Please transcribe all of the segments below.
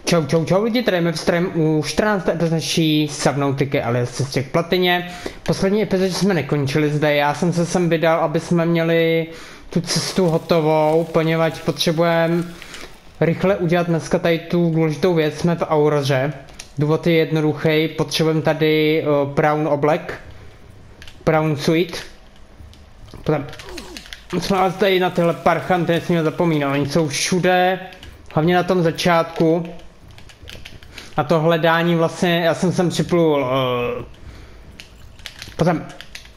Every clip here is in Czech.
Čau, čau, čau lidi, tady Mepstrem u 14. naší Subnautiky alias cestě k platině. Poslední epizodě jsme nekončili zde, já jsem se sem vydal, aby jsme měli tu cestu hotovou, poněvadž potřebujeme rychle udělat dneska tady tu důležitou věc, jsme v Auroře. Důvod je jednoduchý, potřebujeme tady brown oblek, brown suit. Potom jsme ale tady na tyhle parchanty nesmíme zapomínat, oni jsou všude, hlavně na tom začátku. A to hledání vlastně, já jsem sem připlul potom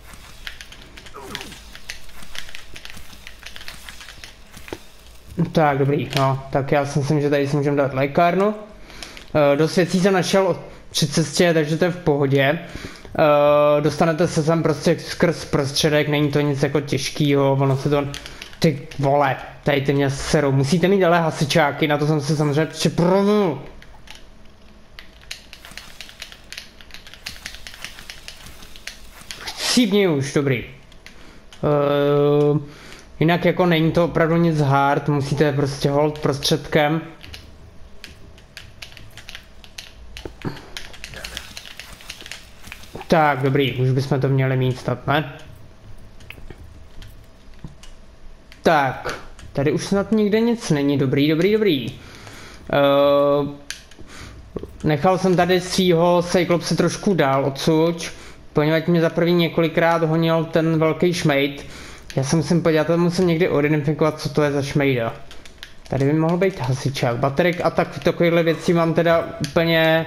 tak dobrý, no, tak já si myslím, že tady si můžeme dát lékárnu. Dost věcí jsem našel při cestě, takže to je v pohodě. Dostanete se sem prostě skrz prostředek, není to nic jako těžkýho, ono se to, ty vole, tady ty mě serou, musíte mít ale hasičáky, na to jsem se samozřejmě připravil. Chcípni už, dobrý. Jinak jako není to opravdu nic hard, musíte prostě hold prostředkem. Tak, dobrý, už bychom to měli mít snad, ne? Tak, tady už snad nikde nic není, dobrý. Nechal jsem tady svýho Cyclopse trošku dál odsud, poněvadž mě za první několikrát honil ten velký šmejd. Já se musím podívat, musím někdy identifikovat, co to je za šmejda. Tady by mohl být hasičák, baterek a tak takovýhle věcí mám teda úplně...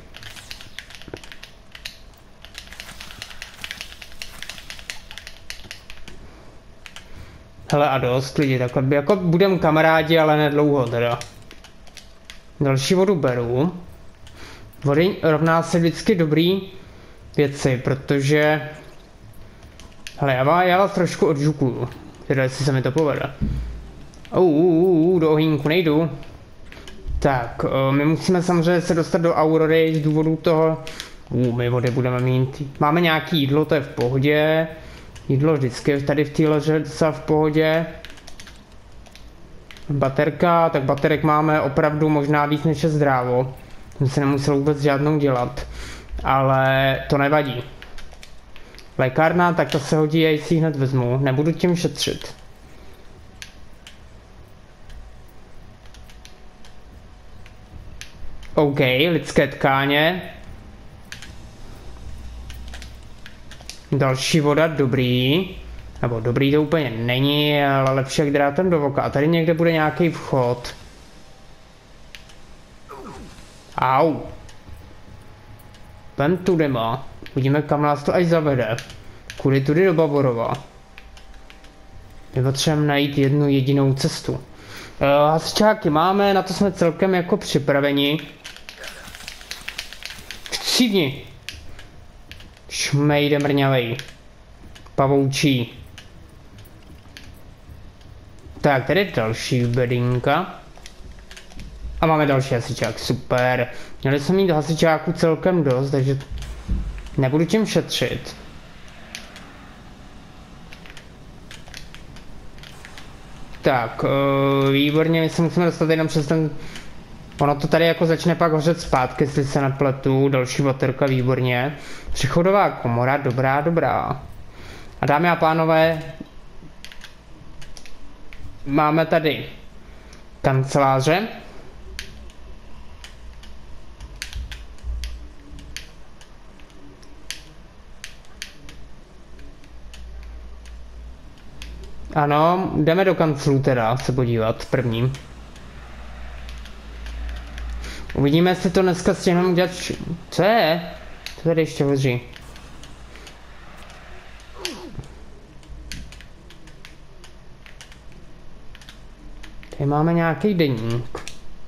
Hele a dost lidi, takhle jako budem kamarádi, ale nedlouho teda. Další vodu beru. Vody rovná se vždycky dobrý věci, protože... Hele, já vás trošku odžukuju, teda jestli se mi to povede. Do ohýnku nejdu. Tak, my musíme samozřejmě se dostat do Aurory z důvodu toho... my vody budeme mít. Máme nějaký jídlo, to je v pohodě. Jídlo vždycky tady v téhle řece v pohodě. Baterka, tak baterek máme opravdu možná víc než je zdrávo. Jsem se nemusel vůbec žádnou dělat. Ale to nevadí. Lékárna, tak to se hodí, já si hned vezmu, nebudu tím šetřit. OK, lidské tkáně. Další voda, dobrý. Nebo dobrý to úplně není, ale lepší jak drátem do voka. A tady někde bude nějaký vchod. Au. Vem tudy má. Uvidíme, kam nás to až zavede. Kudy tudy do Bavorova. My potřebujeme najít jednu jedinou cestu. Hasičáky máme, na to jsme celkem jako připraveni. Chcípni. Šmejde mrňavej. Pavoučí. Tak, tady je další bedinka. A máme další hasičák, super. Měli jsme mít hasičáků celkem dost, takže nebudu tím šetřit. Tak, výborně, my se musíme dostat jenom přes ten... Ono to tady jako začne pak hořet zpátky, jestli se nepletu. Další baterka, výborně. Přechodová komora, dobrá. A dámy a pánové, máme tady kanceláře. Ano, jdeme do kanclu teda se podívat prvním. Uvidíme, jestli to dneska stihneme udělat... Co je? To tady ještě hoří. Tady máme nějaký deník.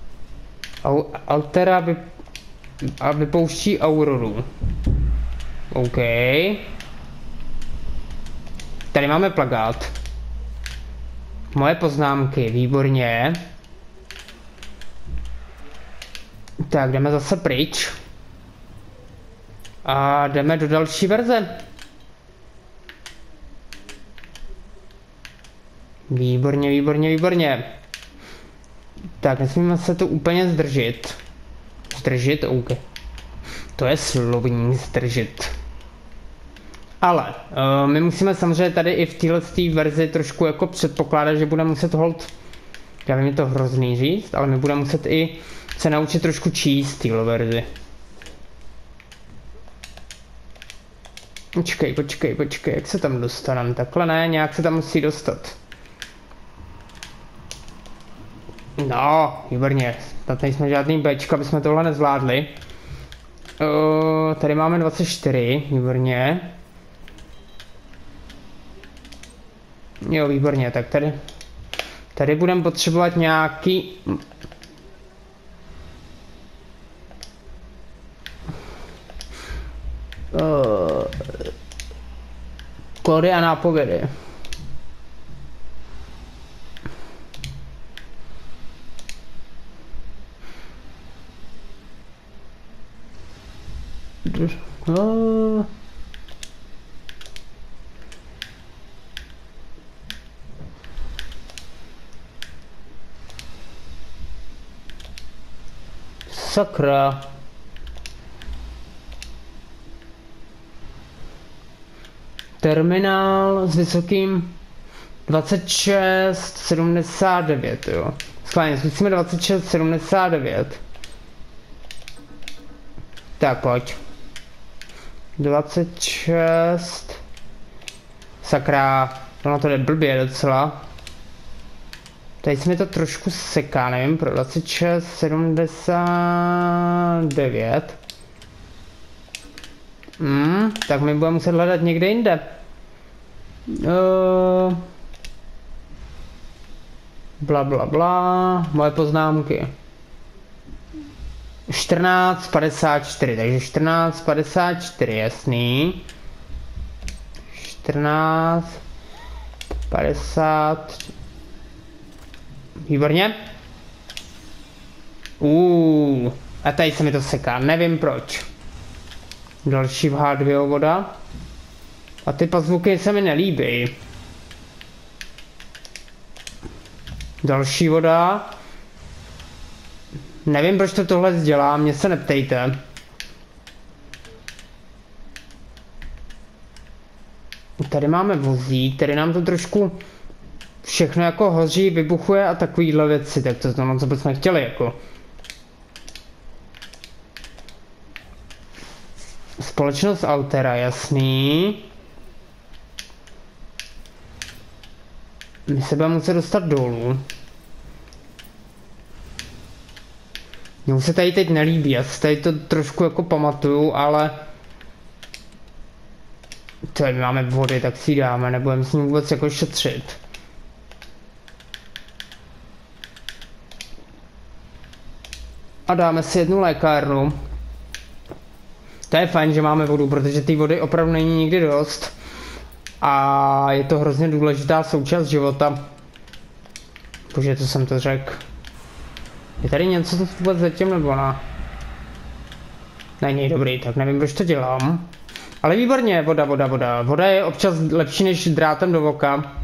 Altera vypouští Auroru. OK. Tady máme plakát. Moje poznámky, výborně. Tak, jdeme zase pryč. A jdeme do další verze. Výborně. Tak, nesmíme se tu úplně zdržet. Zdržet, OK. To je slovní zdržet. Ale my musíme samozřejmě tady i v této verzi trošku jako předpokládat, že budeme muset hold, já vím, je to hrozný říct, ale my budeme muset i se naučit trošku číst této verzi. Počkej, jak se tam dostaneme? Takhle ne, nějak se tam musí dostat. No, výborně, tady nejsme žádný Bčka, aby jsme tohle nezvládli. Tady máme 24, výborně. Jo, výborně, tak tady budeme potřebovat nějaký... kódy a nápovědy. Sakra. Terminál s vysokým 2679, jo. Schválně, zkusíme 2679. Tak pojď. 26. Sakra, ono to jde blbě docela. Tady se mi to trošku seká, nevím, pro 2679. Tak my budeme muset hledat někde jinde. Bla bla bla, moje poznámky. 1454, takže 1454, jasný. 1450. Výborně. A tady se mi to seká, nevím proč. Další v H2 voda. A ty pazvuky se mi nelíbí. Další voda. Nevím, proč to tohle dělá, mě se neptejte. Tady máme vozík, tady nám to trošku všechno jako hoří, vybuchuje a takovýhle věci, tak to je to, co bychom chtěli jako. Společnost Altera, jasný. My se budeme muset dostat dolů. Mně se tady teď nelíbí, já si tady to trošku jako pamatuju, ale... Tady máme vody, tak si ji dáme, nebudeme s ním vůbec jako šetřit. A dáme si jednu lékárnu. To je fajn, že máme vodu, protože té vody opravdu není nikdy dost. A je to hrozně důležitá součást života. Bože, to jsem to řekl. Je tady něco, co vůbec zatím nebo ne? Není dobrý, tak nevím, proč to dělám. Ale výborně, voda. Voda je občas lepší než drátem do voka.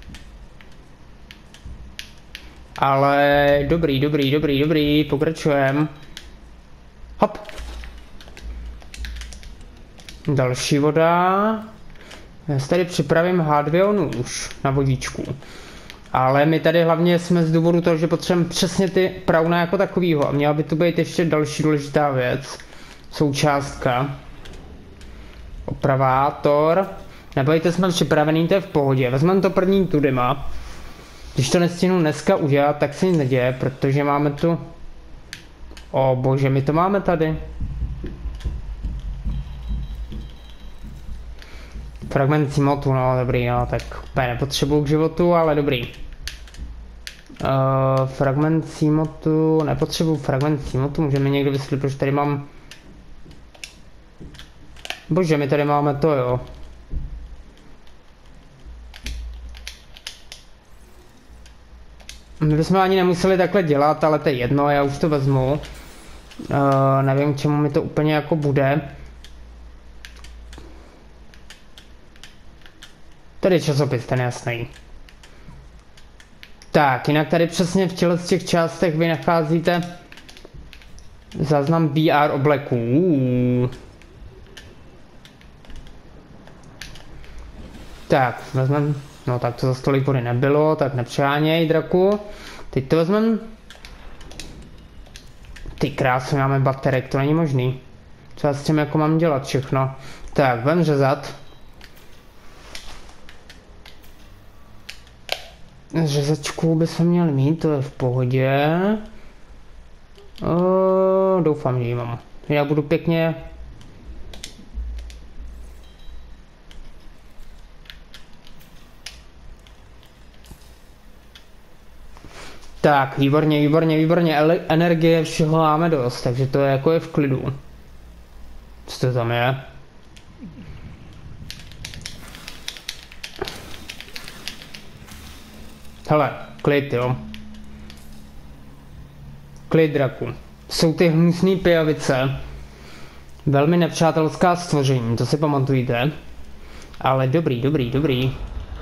Ale dobrý, pokračujem. Hop. Další voda. Já si tady připravím H2O nůž na vodíčku. Ale my tady hlavně jsme z důvodu toho, že potřebujeme přesně ty prauna jako takovýho. A měla by tu být ještě další důležitá věc. Součástka. Opravátor. Nebojte, jsme připravený, to je v pohodě. Vezmeme to první tudyma. Když to nestihnu dneska udělat, tak se nic neděje, protože máme tu... O bože, my to máme tady. Fragment cimotu, no dobrý, no tak úplně nepotřebuju k životu, ale dobrý. Fragment cimotu, nepotřebuju fragment cimotu, můžeme někdo vysvětlit, proč tady mám... Bože, my tady máme to, jo. My bychom ani nemuseli takhle dělat, ale to je jedno, já už to vezmu. Nevím, k čemu mi to úplně jako bude. Tady časopis, ten jasný. Tak, jinak tady přesně v těchto těch částech vy nacházíte Záznam VR obleků. Tak, vezmem, no tak to za tolik vody nebylo, tak nepřeháněj, draku. Teď to vezmem. Ty krásně, máme baterek, to není možný. Co já s tím jako mám dělat všechno? Tak, vem řezat. Řezačku bychom měli mít, to je v pohodě. Doufám, že ji mám. Já budu pěkně... Tak, výborně, výborně, výborně. Energie všeho máme dost, takže to je jako je v klidu. Co to tam je? Hele, klid, jo. Klid, draku. Jsou ty hnusný pijavice. Velmi nepřátelská stvoření, to si pamatujte. Ale dobrý, dobrý, dobrý.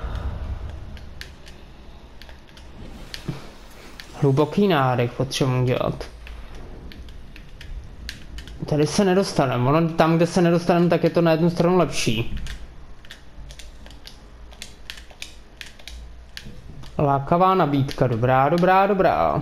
Hluboký nádech potřebuji dělat. Tady se nedostaneme. Ono tam, kde se nedostaneme, tak je to na jednu stranu lepší. Lákavá nabídka, dobrá, dobrá, dobrá.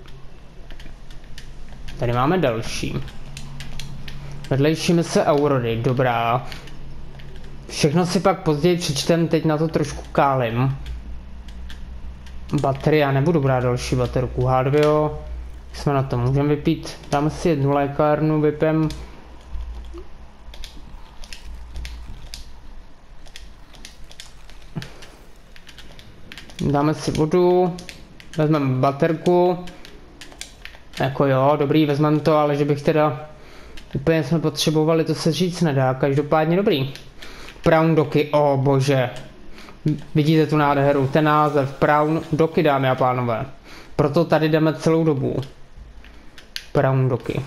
Tady máme další. Vedlejší mise Aurody, dobrá. Všechno si pak později přečtem, teď na to trošku kálím. Baterie, já nebudu brát další baterku. H2O, jsme na to, můžeme vypít. Dáme si jednu lékárnu, vypijeme. Dáme si vodu, vezmeme baterku. Jako jo, dobrý, vezmeme to, ale že bych teda úplně jsme potřebovali, to se říct nedá, každopádně dobrý. Brown Doky, o bože. Vidíte tu nádheru, ten název, Brown Doky, dámy a pánové. Proto tady jdeme celou dobu. Brown Doky.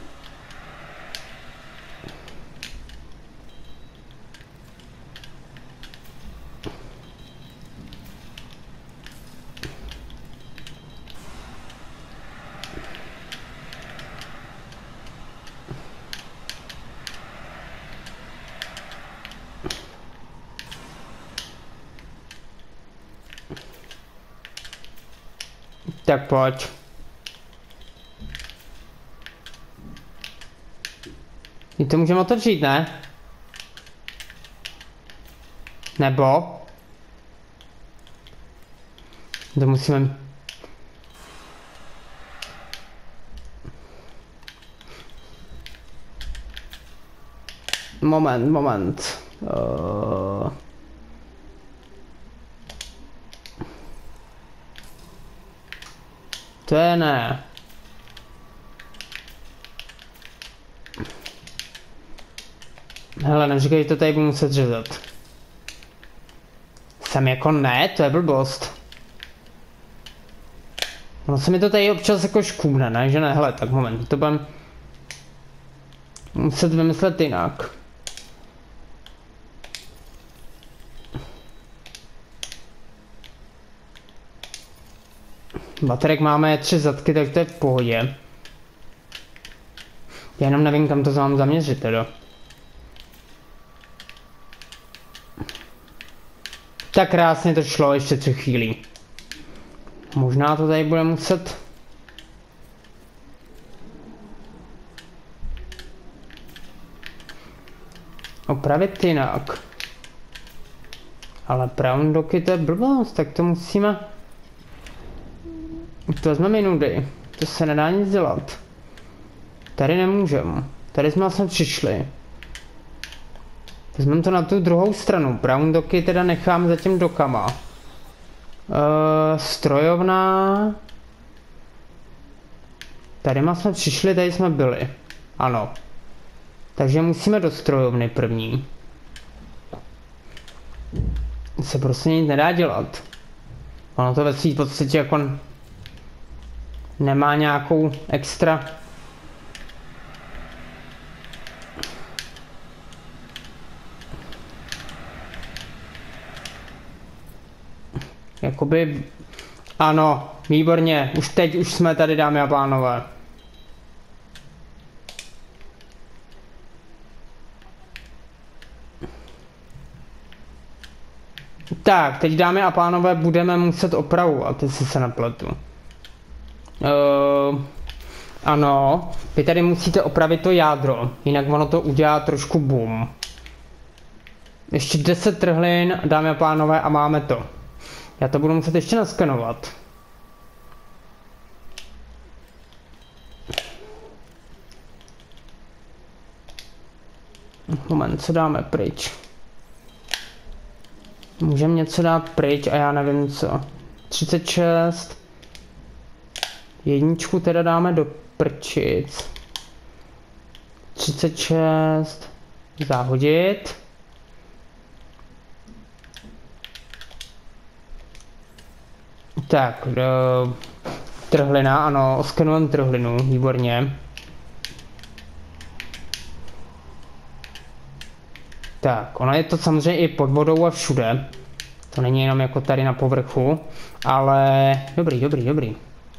Tak pojď. My to můžeme otevřít, ne? Nebo? To musíme... Moment. To je ne. Hele, neříkej, že to tady budu muset řezat. Jsem jako ne, to je blbost. Ono se mi to tady občas jako škůbne, ne? Že ne? Hele, tak moment, to budem muset vymyslet jinak. Baterek máme 3 zadky, tak to je v pohodě. Já jenom nevím, kam to mám zaměřit teda. Tak krásně to šlo, ještě 3 chvíli. Možná to tady bude muset... opravit jinak. Ale Brown Doky, to je blbost, tak to musíme... To vezmeme jinudy. To se nedá nic dělat. Tady nemůžem. Tady jsme vlastně přišli. Vezmeme to na tu druhou stranu. Brown Doky teda nechám za těm dokama. Strojovna. Tady jsme přišli, tady jsme byli. Ano. Takže musíme do strojovny první. Se prostě nic nedá dělat. Ono to ve svým podstatě jako nemá nějakou extra. Jakoby, ano, výborně, už teď, už jsme tady, dámy a pánové. Tak, teď dámy a pánové budeme muset opravovat, jestli se nepletu. Ano, vy tady musíte opravit to jádro, jinak ono to udělá trošku boom. Ještě 10 trhlin, dámy a pánové, a máme to. Já to budu muset ještě naskenovat. Moment, co dáme pryč? Můžeme něco dát pryč a já nevím co. 36. Jedničku teda dáme do prčic. 36. Zahodit. Tak, trhlina, ano, oskenujeme trhlinu, výborně. Tak, ono je to samozřejmě i pod vodou a všude. To není jenom jako tady na povrchu, ale dobrý.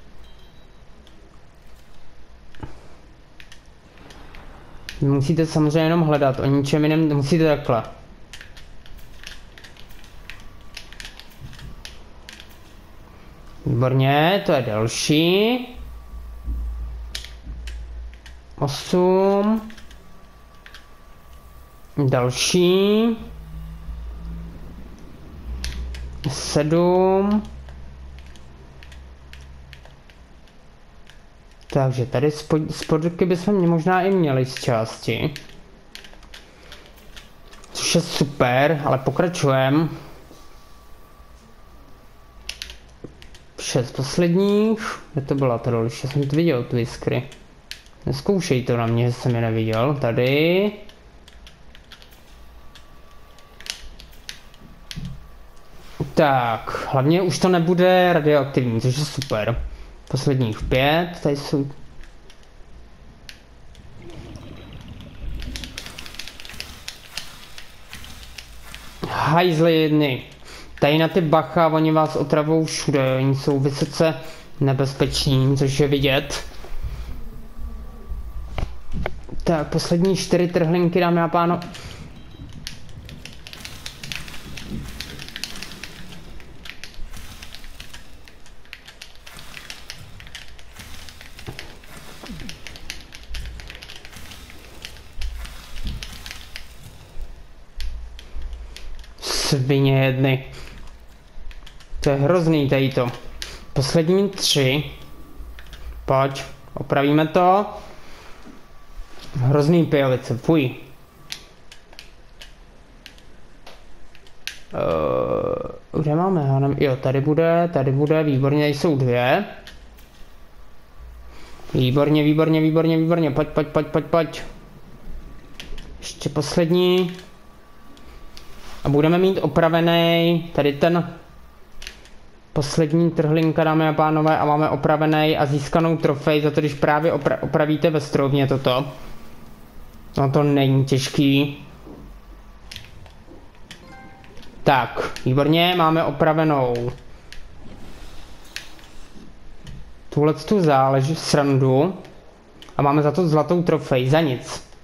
Musíte samozřejmě jenom hledat, o ničem jiném musíte takhle. Výborně, to je další. 8. Další. 7. Takže tady spodky bychom možná i měli z části. Což je super, ale pokračujeme. 6 posledních. Kde to byla ta další? Já jsem to viděl, tu iskry. Neskoušej to na mě, že jsem je neviděl. Tady. Tak, hlavně už to nebude radioaktivní, což je super. Posledních 5, tady jsou... Hajzly jedny. Tady na ty bacha, oni vás otravou všude, oni jsou vysoce nebezpeční, což je vidět. Tak, poslední 4 trhlinky, dámy a pánové. Svině jedny. To je hrozný tady to. Poslední 3. Pojď, opravíme to. Hrozný pijalice, fuj. Kde máme? Jo, tady bude, výborně, tady jsou 2. Výborně, pojď. Ještě poslední. A budeme mít opravený tady ten poslední trhlinka, dámy a pánové, a máme opravený a získanou trofej za to, když právě opravíte ve strovně toto. No to není těžký. Tak, výborně, máme opravenou tuhletu srandu a máme za to zlatou trofej, za nic.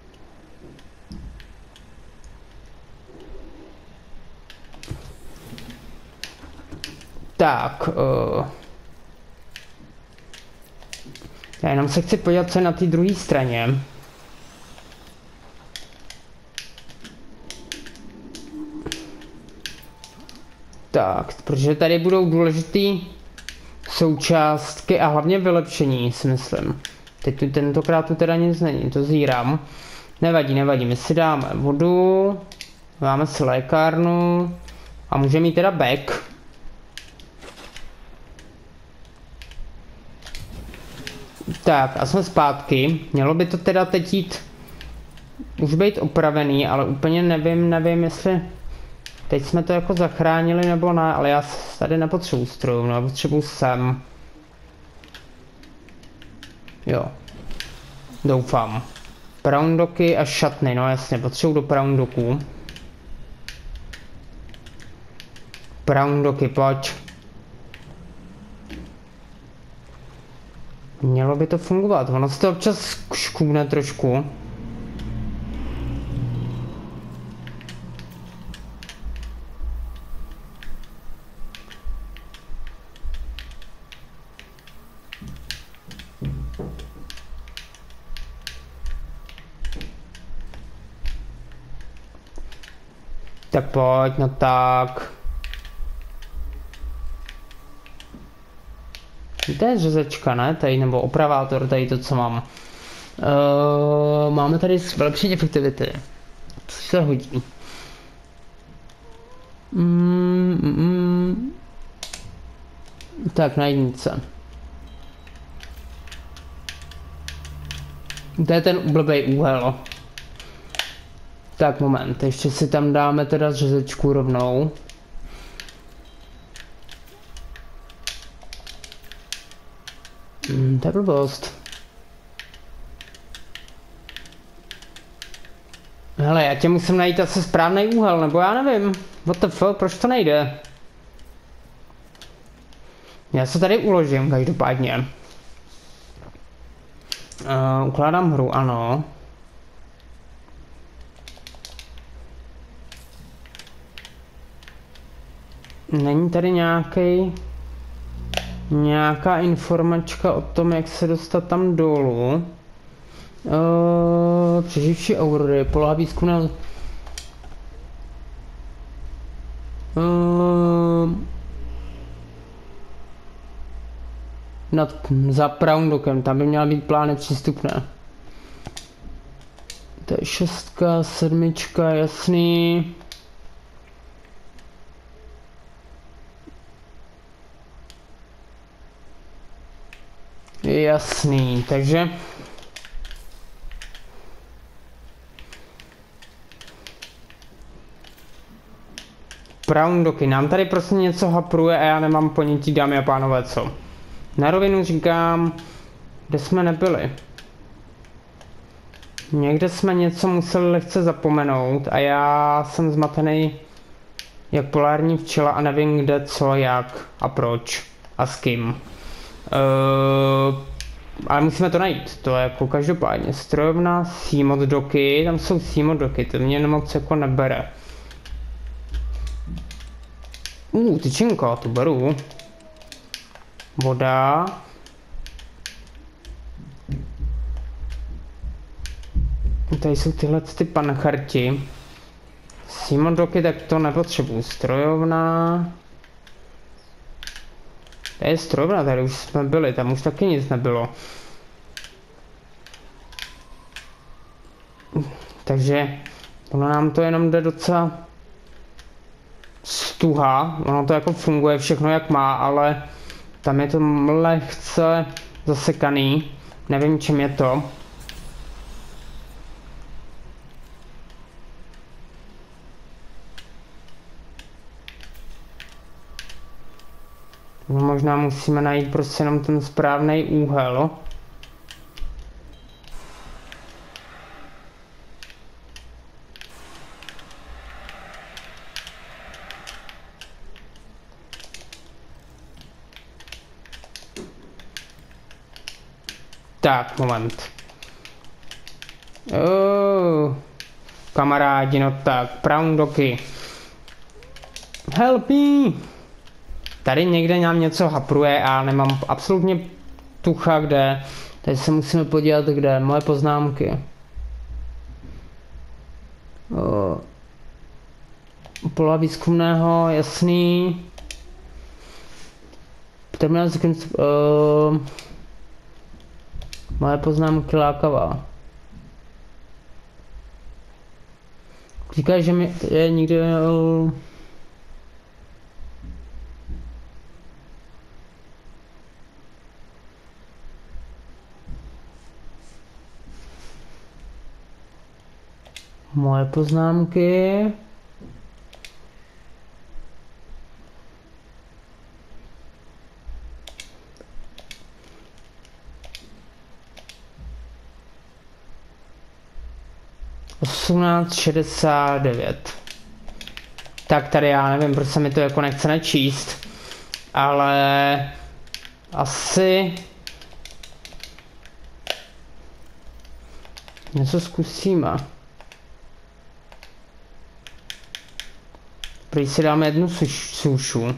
Tak, já jenom se chci podívat, co je na té druhé straně. Tak, protože tady budou důležitý součástky a hlavně vylepšení, si myslím. Teď tentokrát tu teda nic není, to zírám. Nevadí, my si dáme vodu, máme si lékárnu a můžeme mít teda back. Tak a jsme zpátky, mělo by to teda teď jít už být opravený, ale úplně nevím jestli teď jsme to jako zachránili nebo ne, ale já tady nepotřebuji strojů, no, potřebuji sem. Jo, doufám. Browndocky a šatny, no jasně, potřebuji do browndocků. Browndocky, pojď. Mělo by to fungovat, ono se to občas škůne trošku. Tak pojď, no tak. To je řezečka, ne? Tady, nebo opravátor, tady to, co mám. Máme tady vylepšení efektivity. Co se hodí? Tak, na jednice. To je ten blbej úhel. Tak, moment, ještě si tam dáme teda řezečku rovnou. To je blbost. Hele, já tě musím najít asi správný úhel, nebo já nevím. What the fuck, proč to nejde? Já se tady uložím, každopádně. Ukládám hru, ano. Není tady nějaká informačka o tom, jak se dostat tam dolů. Přeživší aurory, poloha výzkumného... za Proundokem, tam by měla být plány přístupné. To je 6, 7, jasný. Jasný, takže... Proundoky, nám tady prostě něco hapruje a já nemám ponětí, dámy a pánové, co. Na rovinu říkám, kde jsme nebyli. Někde jsme něco museli lehce zapomenout a já jsem zmatený jak polární včela a nevím kde, co, jak a proč a s kým. Ale musíme to najít, to je jako každopádně. Strojovna, Seamod doky, tam jsou Seamod doky, to mě moc jako nebere. Tyčinko, tu beru. Voda. Tady jsou tyhle ty pancharti. Seamod doky, tak to nepotřebuju. Strojovna. Tady je strojovna, tady už jsme byli, tam už taky nic nebylo. Takže ono nám to jenom jde docela stuha, ono to jako funguje všechno jak má, ale tam je to lehce zasekaný, nevím čím je to. Možná musíme najít prostě jenom ten správný úhel. Tak, moment. Kamarádi, no tak, Proundoky. Help me! Tady někde nám něco hapruje a nemám absolutně tucha kde. Tady se musíme podívat kde, moje poznámky. Poloha výzkumného, jasný. Terminál moje poznámky lákavá. Říkáš, že mi je nikdy... Moje poznámky. $18.69. Tak tady já nevím, proč se mi to jako nechce nečíst, ale asi něco zkusíme. Prý si dáme jednu sušu.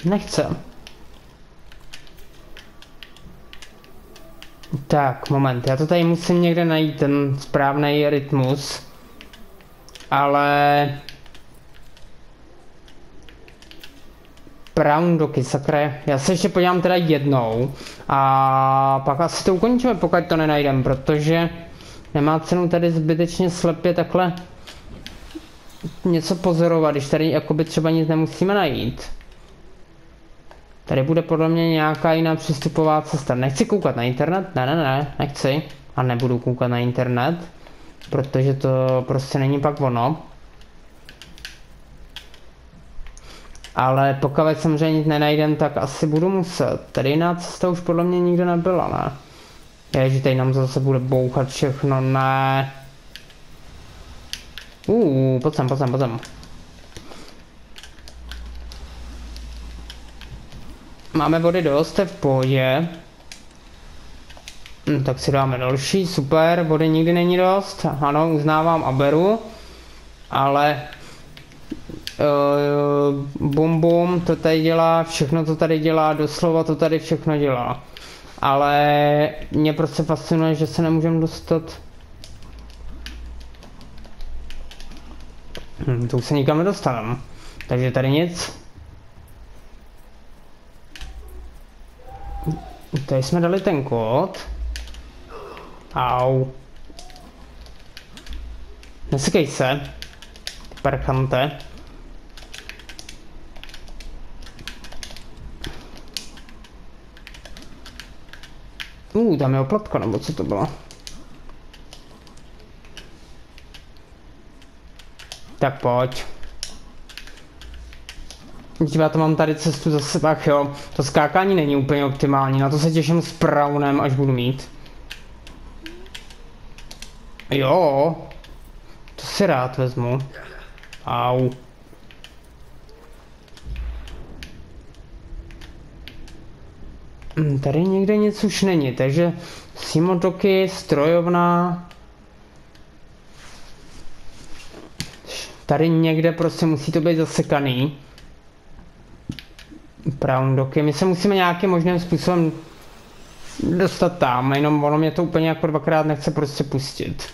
Nechce. Tak, moment, já to tady musím někde najít, ten správný rytmus. Ale... Brown doky, sakra. Já se ještě podívám teda jednou. A pak asi to ukončíme, pokud to nenajdem, protože... Nemá cenu tady zbytečně slepě takhle... Něco pozorovat, když tady jakoby třeba nic nemusíme najít. Tady bude podle mě nějaká jiná přístupová cesta. Nechci koukat na internet, ne, nechci. A nebudu koukat na internet, protože to prostě není pak ono. Ale pokud samozřejmě nic nenajdem, tak asi budu muset. Tady jiná cesta už podle mě nikde nebyla, ne? Ježi, tady nám zase bude bouchat všechno, ne. Pojď sem. Máme vody dost, v pohodě. Tak si dáme další, super, vody nikdy není dost. Ano, uznávám a beru. Ale... bum, to tady dělá, všechno to tady dělá, doslova to tady všechno dělá. Ale mě prostě fascinuje, že se nemůžeme dostat. To už se nikam nedostaneme. Takže tady nic. Tady jsme dali ten kód. Au. Nesykej se. Perchante. Tam je oplatka, nebo co to bylo? Tak pojď. Já to mám tady cestu zase, tak jo. To skákání není úplně optimální, na to se těším s Brownem, až budu mít. Jo. To si rád vezmu. Au. Tady někde nic už není, takže Simodoky, strojovna. Tady někde prostě musí to být zasekaný. Brown doky. My se musíme nějakým možným způsobem dostat tam, jenom ono mě to úplně jako dvakrát nechce prostě pustit.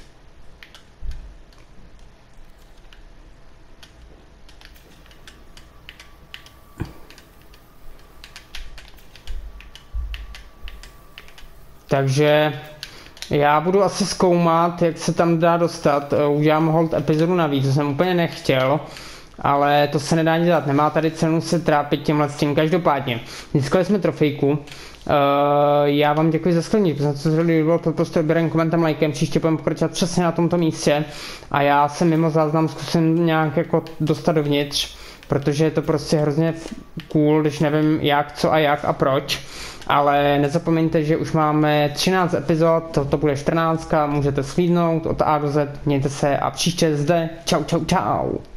Takže já budu asi zkoumat, jak se tam dá dostat. Udělám hold epizodu navíc, to jsem úplně nechtěl. Ale to se nedá nic dělat, nemá tady cenu se trápit tímhle s tím. Každopádně, získali jsme trofejku. Já vám děkuji za sledování, protože to se líbilo, prostě odběrem, komentem, lajkem, příště budeme pokračovat přesně na tomto místě. A já se mimo záznam zkusím nějak jako dostat dovnitř, protože je to prostě hrozně cool, když nevím jak, co a jak a proč. Ale nezapomeňte, že už máme 13 epizod, to bude 14, můžete slídnout od A do Z, mějte se a příště zde, čau.